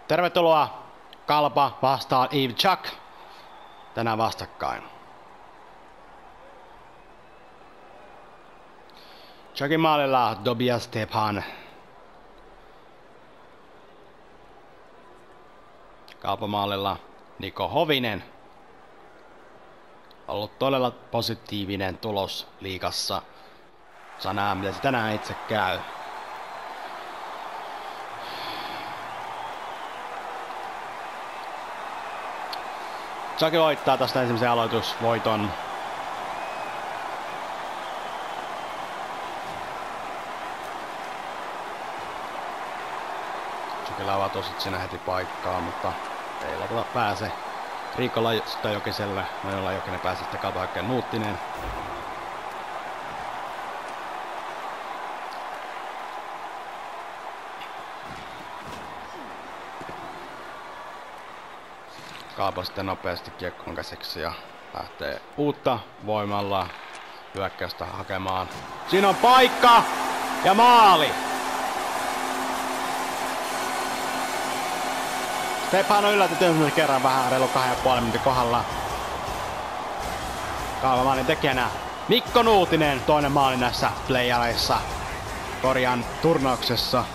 Tervetuloa Kalpa vastaan Eve Chuck. Tänään vastakkain. Chuckin maalilla Dobia Stepan. Kalpa maalilla Niko Hovinen. Ollut todella positiivinen tulos liigassa. Saa nähdä, miten se tänään itse käy. Chuck voittaa tästä ensimmäisen aloitusvoiton. Chuckilla ovat osit siinä heti paikkaa, mutta ei lopulta pääse. Riikko Jokiselle, Majola Jokinen pääsi sitten Kalpahyökkään Nuuttinen. Kalpa sitten nopeasti kiekkoon käsiksi ja lähtee uutta voimalla hyökkäystä hakemaan. Siinä on paikka ja maali! Stepan on yllätetty kerran vähän reilu 2,5 minuutin kohdalla. Kalpa maalin tekijänä Mikko Nuutinen, toinen maali näissä playareissa. Korjan turnauksessa.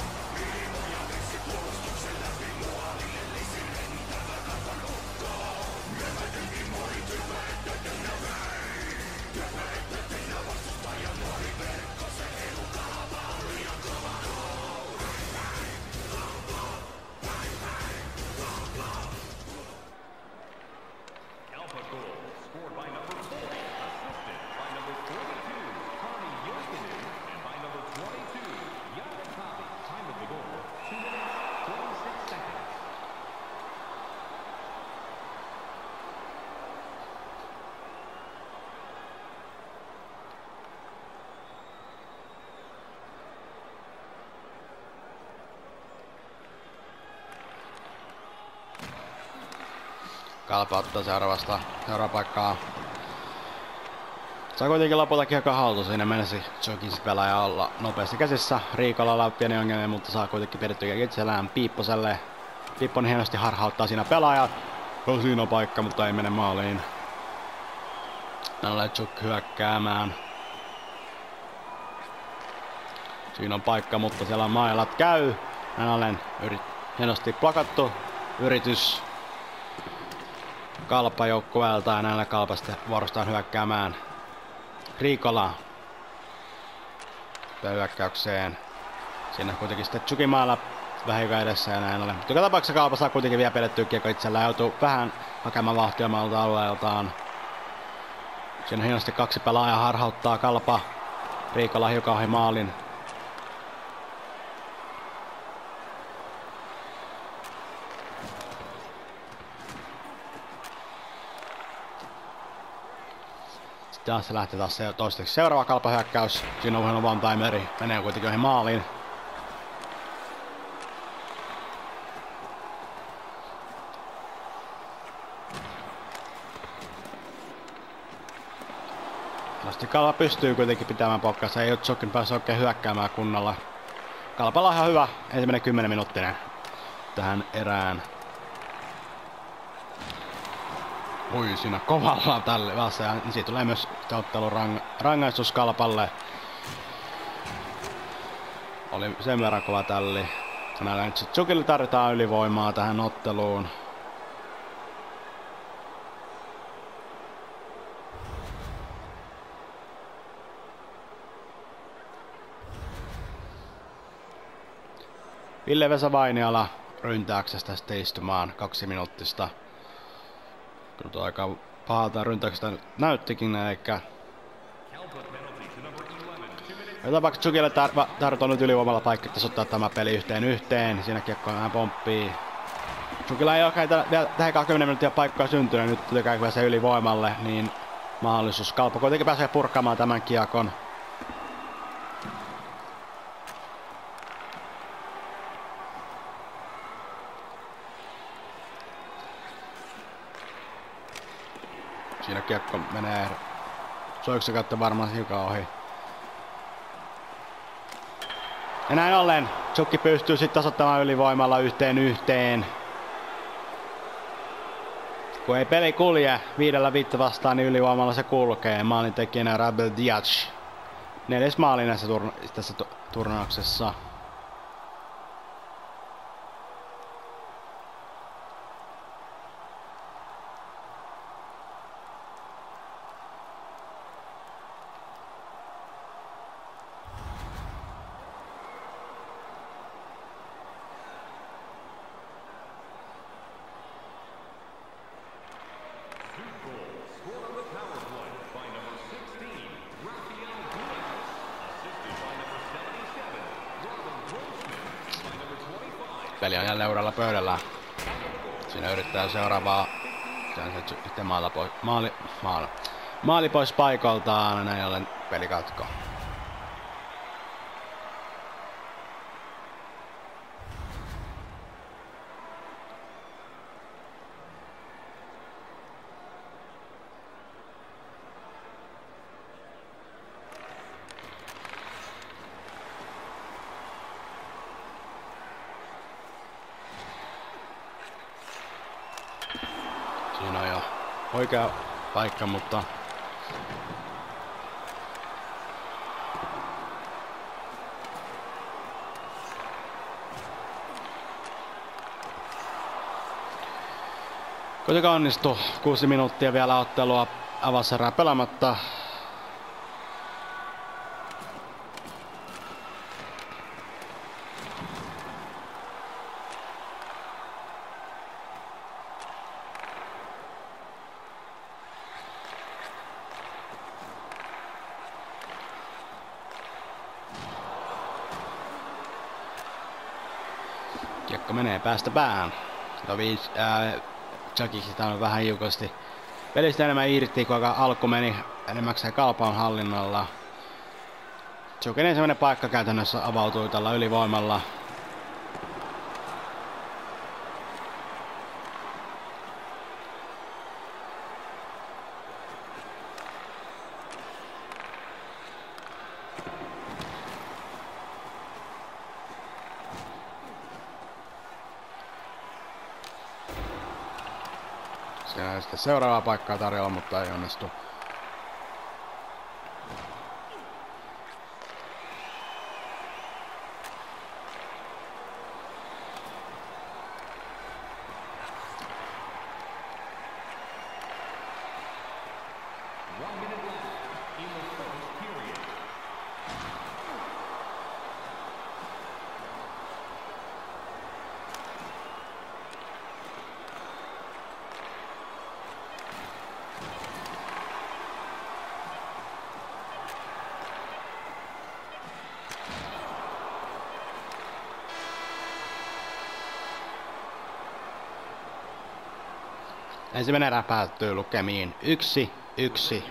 Kalpa ottaa seuraavaa paikkaa. Saa kuitenkin lopulta kiekko haltuun. Siinä menisi Chuckin pelaaja olla nopeasti käsissä. Riikolla on pieni ongelmia, mutta saa kuitenkin pidettyä itsellään Piipposelle. Piipponen hienosti harhauttaa siinä pelaajat. Siinä on paikka, mutta ei mene maaliin. Näin ollen Chuck hyökkäämään. Siinä on paikka, mutta siellä on mailat käy. Näin ollen hienosti plakattu yritys Kalpa joukkueelta ja näillä Kalpasta vuorostaan hyökkäämään. Riikola hyökkäykseen. Siinä kuitenkin sitten Chuckin maalla vähän edessä ja näin ollen. Joka tapauksessa Kalpa saa kuitenkin vielä pidettyä kiekko itsellään. Joutuu vähän hakemaan vauhtia maalta alueeltaan. Siinä hienosti kaksi pelaajaa harhauttaa Kalpa. Riikola hiukan ohi maalin. Taas se lähtee taas toistaiseksi seuraava Kalpa-hyökkäys. Siinä on huono one-timeri. Menee kuitenkin ohi maaliin. Nosti Kalpa pystyy kuitenkin pitämään pokkansa. Ei ole Chuckin päässyt oikein hyökkäämään kunnolla. Kalpalla on ihan hyvä ensimmäinen 10 minuuttinen tähän erään. Ui, siinä kovalla tälle vasta ja siitä tulee myös ottelun rangaistus Kalpalle. Oli sen verran kova tälli. Näillä nyt sit Chuckille tarvitaan ylivoimaa tähän otteluun. Ville-Vesa Vainiala ryntäyksestä sitten istumaan 2 minuuttista. Kyllä aika pahalta ryntäyksestä näyttikin eikä. Tapauksessa Chuckille tarvitaan nyt ylivoimalla paikka tasoittaa tämä peli yhteen. Siinä kiekko vähän pomppii. Chuckilla ei oikein tähän 20 minuuttia paikkaa syntynyt. Nyt tuli käy se ylivoimalle, niin mahdollisuus. Kalpa kuitenkin pääsee purkaamaan tämän kiekon. Siinä kiekko menee Soiksen kautta varmaan hiukan ohi. Ja näin ollen Tsukki pystyy sitten tasoittamaan ylivoimalla 1-1. Kun ei peli kulje 5-5 vastaan, niin ylivoimalla se kulkee. Maalintekijänä Rabel Diac. 4. maali tässä turnauksessa. Peli on jälleen uudella pöydällä. Siinä yrittää seuraavaa sitten maali pois paikaltaan. Näin ollen peli katko. Siinä on jo oikea paikka, mutta kuitenkaan onnistu. 6 minuuttia vielä ottelua avauserää pelaamatta. Kiekko menee päästä päähän. Chuckista on vähän hiukosti pelistä enemmän irti, kun alku meni enemmäkseen Kalpan hallinnalla. Chukin ensimmäinen paikka käytännössä avautui tällä ylivoimalla. Siinä on sitten seuraavaa paikkaa tarjolla, mutta ei onnistu. Ensimmäinen erä päättyy lukemiin 1-1.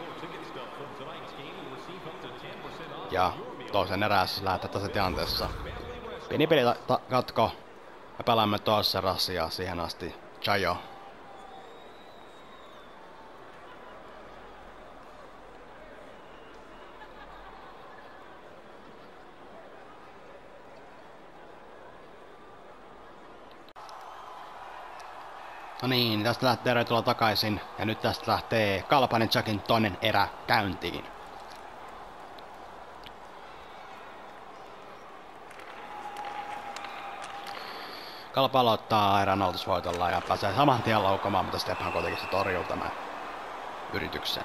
Ja toisen erässä lähdetään tasatilanteessa. Pieni pelikatko. Ja pelaamme toisessa erässä ja siihen asti Chayo. No niin, tästä lähtee Retulla takaisin ja nyt tästä lähtee Kalpanen Chuckin toinen erä käyntiin. Kalpa aloittaa erän aloitusvoitolla ja pääsee saman tien laukamaan, mutta Stefan kuitenkin se torjuu tämän yrityksen.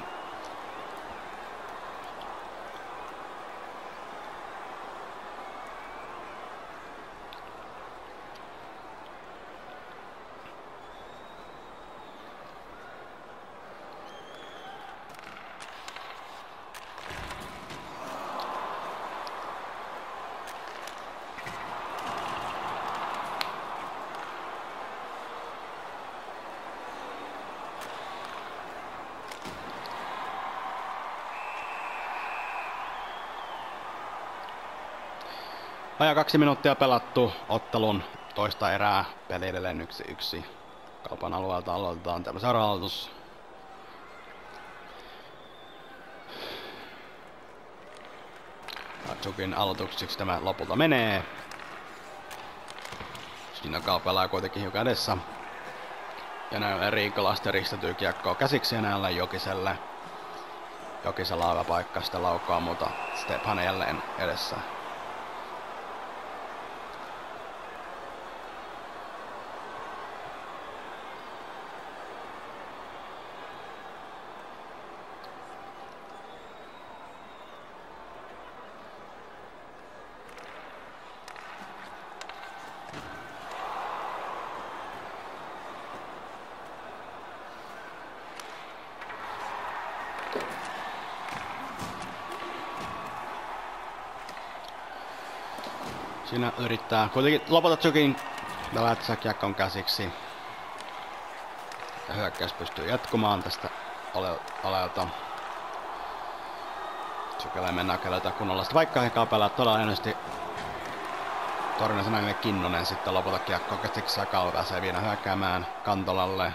Vajaa 2 minuuttia pelattu ottelun toista erää. Peli edelleen 1-1. Kalpan alueelta aloitetaan tämä seuraava aloitus. Chukin aloituksiksi tämä lopulta menee. Siinä Kalpelaa kuitenkin hiukan edessä. Ja näin Riikola sitten ristetyy kiekkoa käsiksi ja näin Jokiselle. Jokisella aivan paikka sitä laukkaa, mutta Stephan jälleen edessä. Siinä yrittää kuitenkin lopulta Chukin lähtee kiekon käsiksi. Ja hyökkäys pystyy jatkumaan tästä Olelta. Chukille mennään keleltä kunnolla sitä vaikka he Kalpelaa todella ennesti torjunnan Sanainen Kinnunen sitten lopulta kiekko käsiksi ja Kalpe pääsee vielä hyökkäämään Kantolalle.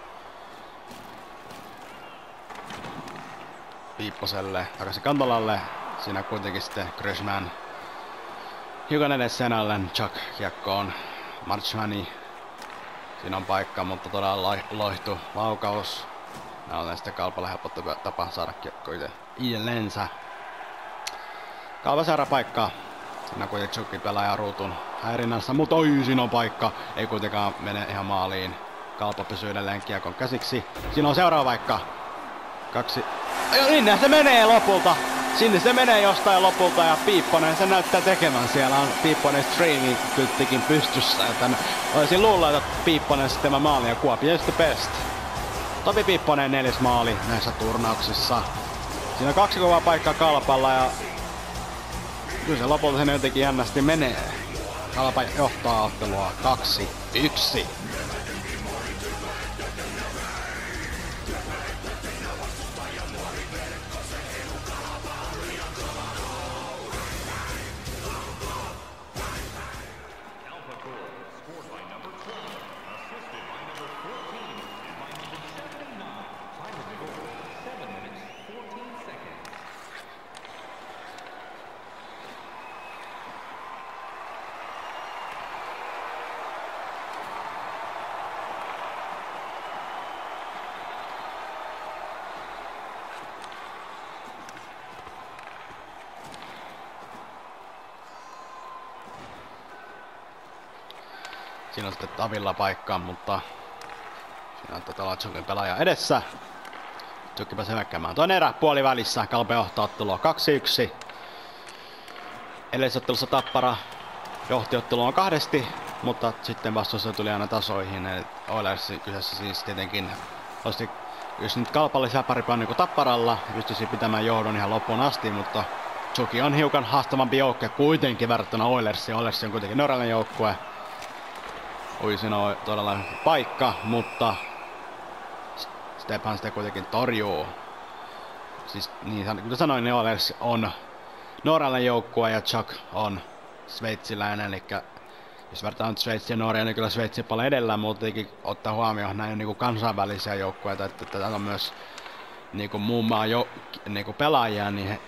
Piipposelle takaisin Kantolalle. Siinä kuitenkin sitten Grishman hiukan edessä enälleen Chuck kiekkoon. Marchmani. Siinä on paikka, mutta todella loihtu laukaus. Nämä on sitten Kalpalle helppo tapa saada kiekko itsellensä. Kalpa saada paikkaa. Siinä kuitenkin Chuck pelaa ruutun häirinnässä, mutta oi, siinä on paikka. Ei kuitenkaan mene ihan maaliin. Kalpa pysyy edelleen kiekon käsiksi. Siinä on seuraava paikka. 2. Ja niin se menee lopulta. Sinne se menee jostain lopulta ja Piipponen se näyttää tekemään. Siellä on Piipponen streaming-kyttikin pystyssä. Joten olisin luulla, että Piipponen sitten tämä maali ja Kuopio the best. Topi Piipponen 4. maali näissä turnauksissa. Siinä on 2 kovaa paikkaa Kalpalla ja kyllä se lopulta sen jotenkin jännästi menee. Kalpa johtaa ottelua 2-1. Siinä on sitten Tavilla paikka, mutta siinä on Chukin pelaaja edessä. Chukki pääsee hyökkäämään. Toinen erä puolivälissä. Kalpe johtaa ottelua 2-1. Edellisottelussa Tappara johti ottelua 2, mutta sitten vastuussa tuli aina tasoihin. Oilers kyseessä siis tietenkin olisi, jos nyt Kalpa lisää pari niin kuin Tapparalla, pystyisi pitämään johdon ihan loppuun asti, mutta Chuki on hiukan haastavampi joukkue kuitenkin verrattuna Oilersiin. Oilers on kuitenkin norjalainen joukkue. Siinä on todella paikka, mutta Stephan sitä kuitenkin torjuu. Siis niin kuten sanoin, niin Oilers on norjalainen joukkue ja Chuck on sveitsiläinen. Eli jos vertaa nyt Sveitsi ja Norja, niin kyllä Sveitsi paljon edellä, mutta tietenkin ottaa huomioon näin niin kuin kansainvälisiä joukkueita, että tätä on myös niin kuin muun maan niin kuin pelaajia, niin he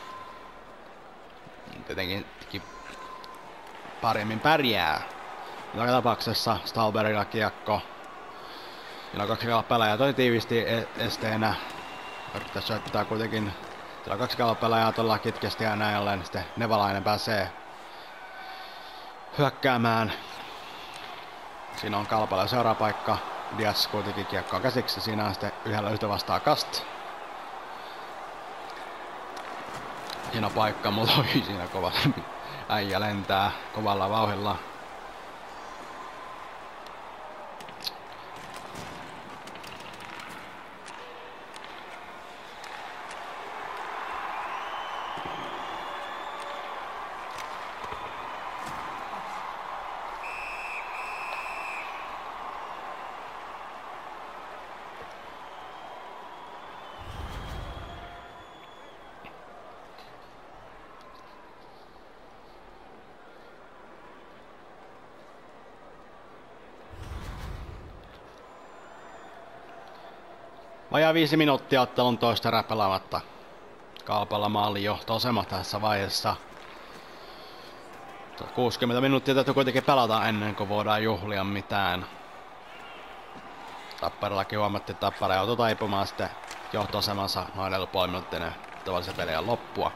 tietenkin paremmin pärjää. Joka tapauksessa Stalbergilla kiekko. Siinä on 2 pelaajaa toi tiivisti esteenä. Yrittää syöttää kuitenkin. Siellä on 2 pelaajaa tuolla kitkesti ja näin ollen. Sitten Nevalainen pääsee hyökkäämään. Siinä on Kalpalla seuraava paikka. Dias kuitenkin kiekkoa käsiksi. Siinä on sitten yhtä vastaan Kast. Siinä on paikka, mutta siinä kova äijä lentää kovalla vauhdilla. Vajaa 5 minuuttia ottelun toista erää pelaamatta. Kalpalla maali johto-asema tässä vaiheessa. 60 minuuttia täytyy kuitenkin pelata ennen kuin voidaan juhlia mitään. Tapparallakin huomattiin, että Tappara joutui taipumaan sitten johtoasemansa noin 4,5 minuuttinen tavallisen pelien loppua.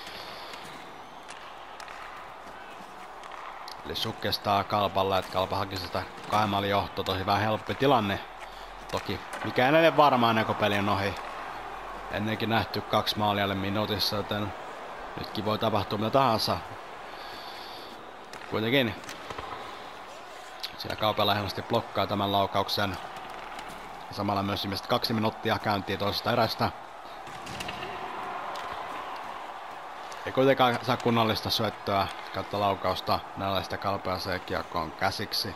Eli sukkestaa Kalpalle, että Kalpa haki sitä 2 maalin johtoa, tosi vähän helppi tilanne. Toki mikä ei ole varmaan ennen kuin peli on ohi. Ennenkin nähty 2 maalia alle minuutissa, joten nytkin voi tapahtua mitä tahansa. Kuitenkin siinä Kaupela helposti blokkaa tämän laukauksen. Samalla myös viimeiset 2 minuuttia käyntiin toisesta erästä. Ei kuitenkaan saa kunnollista syöttöä kautta laukausta. Näillä sitä Kalpa se kiekkoon käsiksi.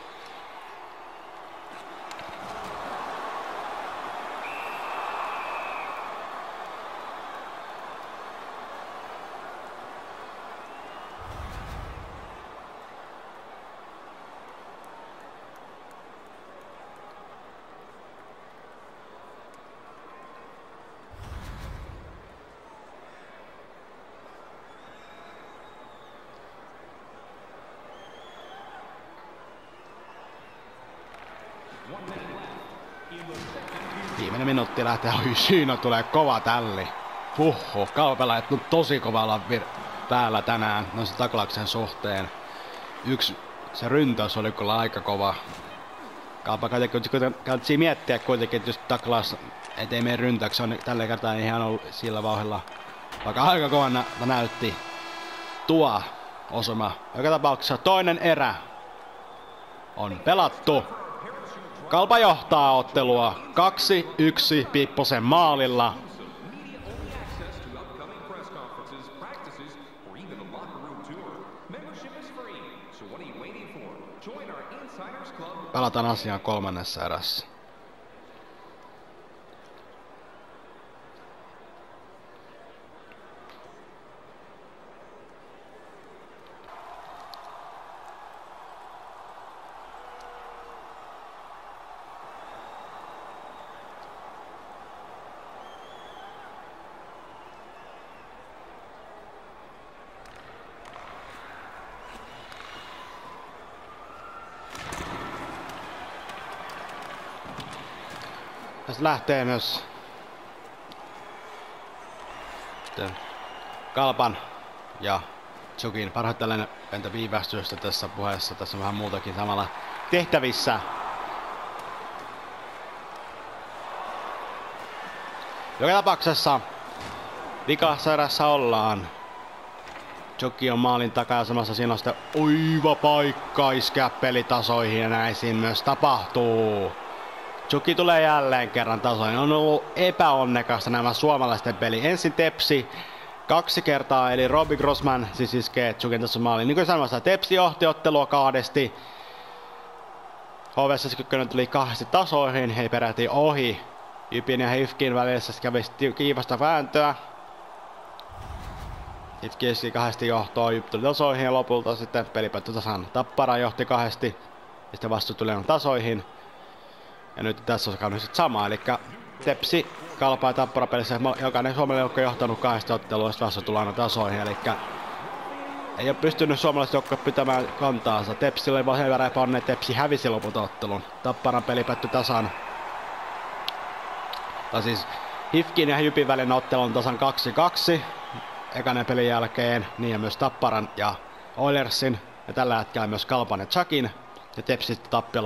Viimeinen minuutti lähtee. Oi, siinä tulee kova tälli. Huhhuh, Kaupela on tosi kovalla päällä tänään noissa taklauksen suhteen. Se ryntäys oli kyllä aika kova. Kaupa kannattaa miettiä kuitenkin, että just taklaus ettei mene ryntäyksi. On tällä kertaa ihan ollut sillä vauhdilla. Vaikka aika kovana näytti tuo osuma. Joka tapauksessa toinen erä on pelattu. Kalpa johtaa ottelua 2-1 Pipposen maalilla. Pelataan asiaan 3. erässä. Tästä lähtee myös Kalpan ja Tsukin parhaiten entä viivästystä tässä puheessa. Tässä on vähän muutakin samalla tehtävissä. Joka tapauksessa vikassa erässä ollaan. Tsuki on maalin taka-asemassa. Siinä on sitten oiva paikka iskeä pelitasoihin ja näin siinä myös tapahtuu. Tsuki tulee jälleen kerran tasoihin. On ollut epäonnekasta nämä suomalaisten peli. Ensin Tepsi 2 kertaa, eli Robbie Grossman siis iskee Tsukin tässä maaliin. Niin kuin sanoin, Tepsi johti ottelua 2. HV71 tuli 2 tasoihin, he peräti ohi. Jypin ja Hifkin välissä kävi kiivasta vääntöä. Hifki iski 2 johtoa, Jyp tuli tasoihin ja lopulta sitten peli päättyi tasan. Tappara johti 2 ja sitten vastu tuli tasoihin. Ja nyt tässä on käynyt sitten sama, eli Tepsi, Kalpa ja Tappara pelissä jokainen Suomen joukko johtanut 2 ottelua, ja vasta tullaan tasoihin, eli ei ole pystynyt suomalaiset joukko pitämään kantaansa. Tepsi oli vaan hyvä epäonne, Tepsi hävisi lopulta ottelun. Tapparan peli päättyi tasan. Tai siis Hifkin ja Jypin välinen ottelu on tasan 2-2 ekanen pelin jälkeen, niin ja myös Tapparan ja Oilersin, ja tällä hetkellä myös Kalpan ja Tsakin, ja Tepsi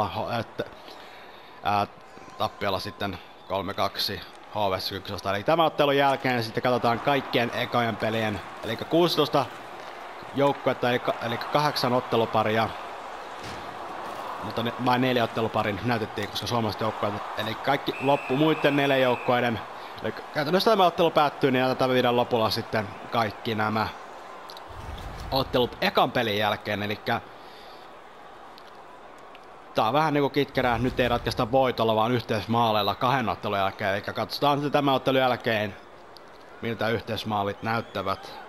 tappiolla sitten 3-2 HV1. Eli tämän ottelun jälkeen sitten katsotaan kaikkien ekojen pelien, eli 16 joukkuetta, eli 8 otteluparia. Mutta vain 4 otteluparin näytettiin, koska suomalaiset joukkueet, eli kaikki loppu muiden 4 joukkueiden. Eli käytännössä tämä ottelu päättyy, niin tätä viiden lopulla sitten kaikki nämä ottelut ekan pelin jälkeen, eli tää on vähän niinku kitkerää, nyt ei ratkaista voitolla, vaan yhteismaaleilla 2 ottelun jälkeen. Eli katsotaan sitten tämän ottelun jälkeen, miltä yhteismaalit näyttävät.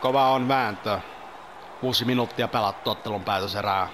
kova on vääntö. 6 minuuttia pelattu ottelun päätöserää.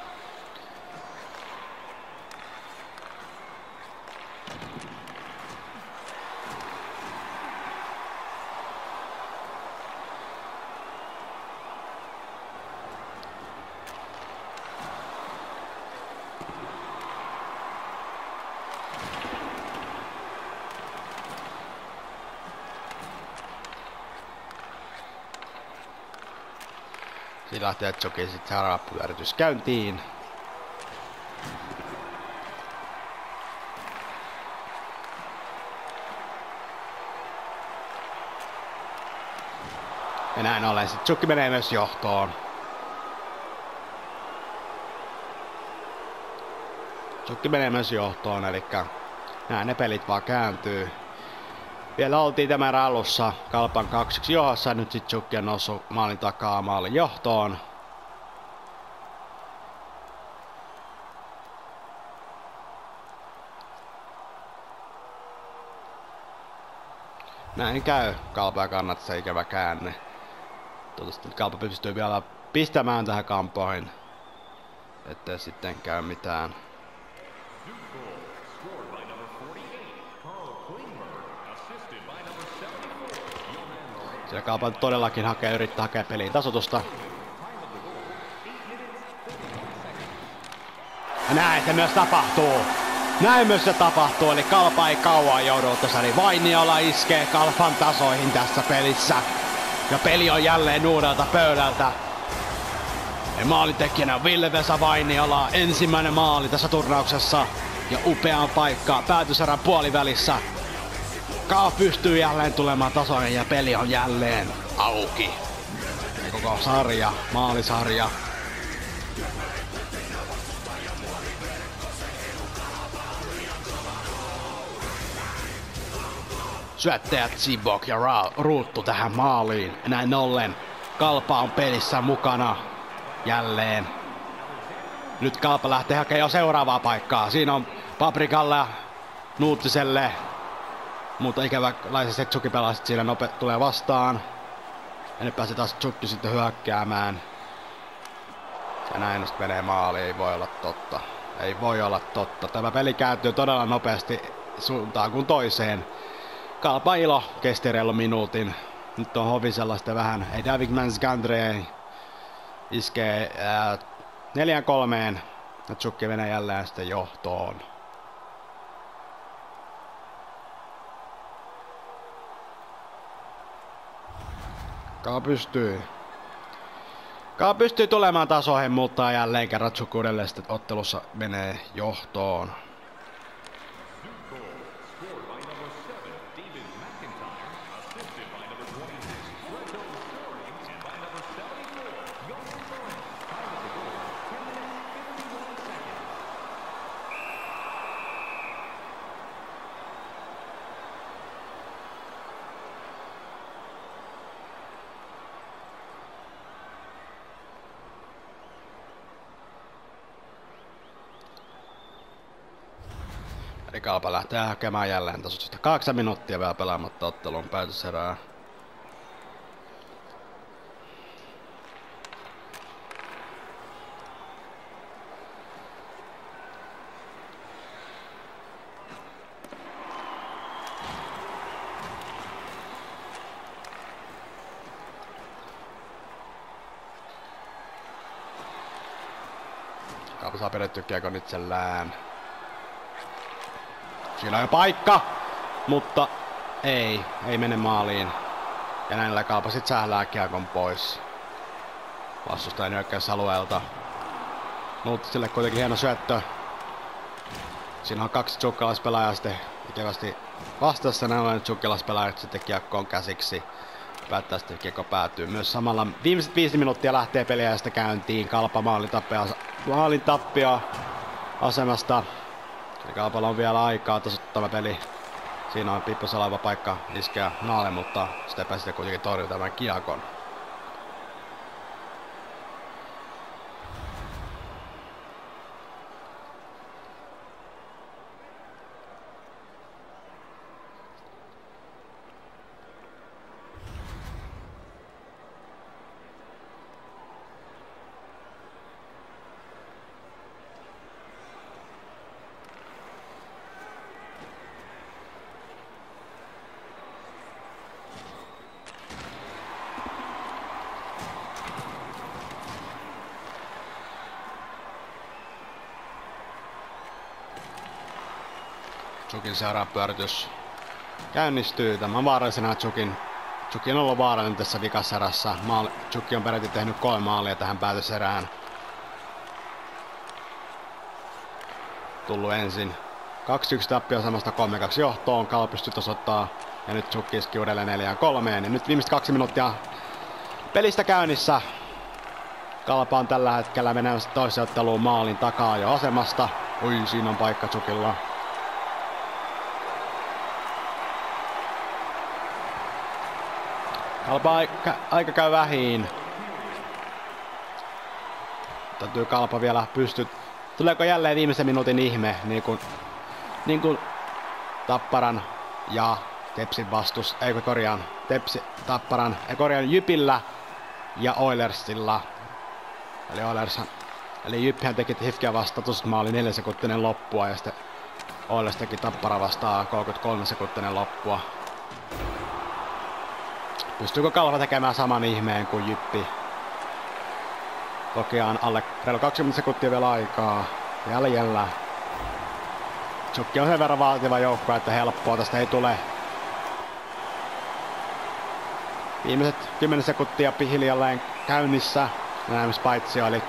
Siinä lähtee Joki sitten seuraava pyöritys käyntiin. Ja näin ollen sitten Joki menee myös johtoon. Joki menee myös johtoon, eli näin ne pelit vaan kääntyy. Vielä oltiin tämän alussa Kalpan 2-1 johdossa, nyt sitten Joki on noussut maalin takaa maalin johtoon. Näin käy Kalpa ja kannattaa ikävä käänne. Toivottavasti Kalpa pystyy vielä pistämään tähän kampoihin, ettei sitten käy mitään. Siellä Kalpa todellakin yrittää hakea peliin tasoitusta. Ja näin se myös tapahtuu. Näin myös se tapahtuu, eli Kalpa ei kauan joudu tuossa, eli Vainiola iskee Kalpan tasoihin tässä pelissä. Ja peli on jälleen uudelta pöydältä. Ja maalintekijänä on Ville-Vesa Vainiola, ensimmäinen maali tässä turnauksessa. Ja upea paikka päätöserän puolivälissä. KAF pystyy jälleen tulemaan tasoihin ja peli on jälleen auki. Ja koko sarja, maalisarja. Syöttäjät Zibok ja Ruuttu tähän maaliin. Ja näin ollen Kalpa on pelissä mukana jälleen. Nyt Kalpa lähtee hakemaan jo seuraavaa paikkaa. Siinä on Paprikalle ja Nuuttiselle. Mutta ikävälaisesti Tsuki pelaa siinä tulee vastaan. Ja nyt pääsee taas Tsuki sitten hyökkäämään. Ja näin sitten menee maaliin. Ei voi olla totta. Ei voi olla totta. Tämä peli kääntyy todella nopeasti suuntaan kuin toiseen. Kalpa ilo kesti reilu minuutin. Nyt on Hovisella sitten vähän. Ei David Mansgandre iskee 4-3. Ja Tsuki menee jälleen sitten johtoon. Kalpa pystyy tulemaan tasoihin, mutta jälleen kerran Tsuki uudelleen sitten ottelussa menee johtoon. Eli Kalpa lähtee hakemaan jälleen tasoitusta. 8 minuuttia vielä pelaamatta ottelun päätöserää. Kalpa saa pidettyä kiekon itsellään. Siinä on jo paikka, mutta ei mene maaliin. Ja näillä Kalpa sit sählää kiekon pois vastustajan hyökkäysalueelta. Nuuttiselle kuitenkin hieno syöttö. Siinä on 2 tsukkilaispelaajaa sitten ikävästi vastassa. Näin ollen tsukkilaispelaajat sitten kiekkoon käsiksi. Päättää sitten kiekko päätyy. Myös samalla viimeiset 5 minuuttia lähtee peliä sitten käyntiin. Kalpa maalintappio asemasta. Eli Kalpalla on vielä aikaa tasoittava peli. Siinä on Pippo Salaiva paikka iskeä maalle, mutta sitä pääsee kuitenkin torjua tämän kiekon. Chukin seuraava pyöritys käynnistyy. Tämä on vaarallisena Chukin. Chuki on ollut vaarallinen tässä vikaserässä. Chuki on peräti tehnyt 3 maalia tähän päätöserään. Tullut ensin 2-1 tappioasemasta 3-2 johtoon. Kala pystyy tasoittaa. Ja nyt Chuki iski uudelleen 4-3. Ja nyt viimeiset 2 minuuttia pelistä käynnissä. Kalpa on tällä hetkellä menemässä toiseen otteluun maalin takaa jo asemasta. Ui, siinä on paikka Chukilla. Kalpa aika käy vähiin. Täytyy Kalpa vielä pystyä. Tuleeko jälleen viimeisen minuutin ihme, niin kuin Tapparan ja Tepsin vastus, korjaan Jypillä ja Oilersilla. Eli Jyppihän teki Hifkiä vastaan maali 4 sekuntinen loppua ja sitten Oilers teki Tappara vastaan 33 sekuntinen loppua. Pystyykö Kalpa tekemään saman ihmeen kuin Jyppi? Tokiaan alle reilu 20 sekuntia vielä aikaa jäljellä. Chukki on sen verran vaativa joukko, että helppoa tästä ei tule. Viimeiset 10 sekuntia hiljalleen käynnissä. Näymispaitsio, eli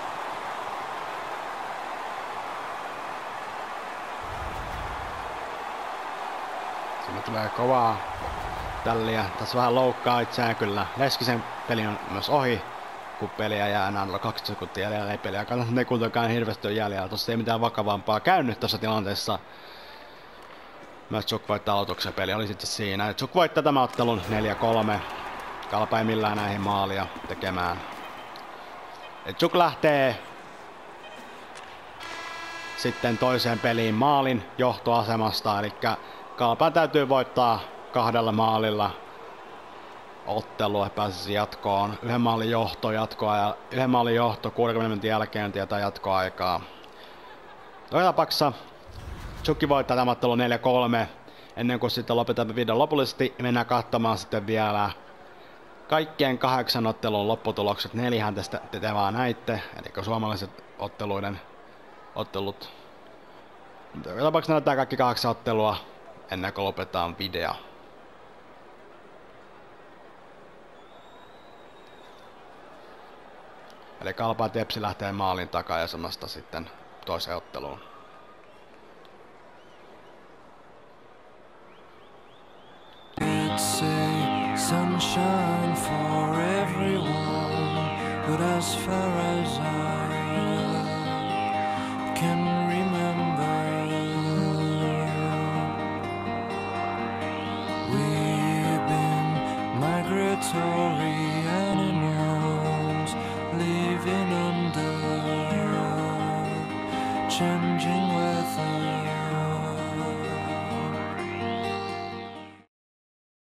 siinä tulee kovaa tälliä. Tässä vähän loukkaa itseään kyllä. Leskisen peli on myös ohi, kun peliä jää enää 20 sekuntia jäljellä. Ei peliä kannata ne kuitenkaan hirveästi on jäljellä. Tossa ei mitään vakavampaa käynyt tässä tilanteessa. Myös Chuk voittaa aloituksen, peli oli sitten siinä. Chuk voittaa tämän ottelun 4-3. Kalpa ei millään näihin maalia tekemään. Chuk lähtee sitten toiseen peliin maalin johtoasemasta, eli Kalpan täytyy voittaa 2 maalilla ottelua, pääsisi jatkoon. 1 maalin johto jatkoa ja 1 maalin johto 60 minuutin jälkeen tietää jatkoaikaa. Joka tapauksessa Chukki voittaa tämän ottelun 4-3. Ennen kuin sitten lopetetaan videon lopullisesti, mennään katsomaan sitten vielä kaikkien 8 ottelun lopputulokset. 4 tästä te vaan näitte, eli suomalaiset ottelut. Joka tapauksessa näytetään kaikki 8 ottelua ennen kuin lopetetaan video. Eli Kalpa ja Tepsi lähtee maalin takaa ja samasta sitten toiseen otteluun. Sunshine for everyone, but as far as I can remember, we've been migratory animals living under changing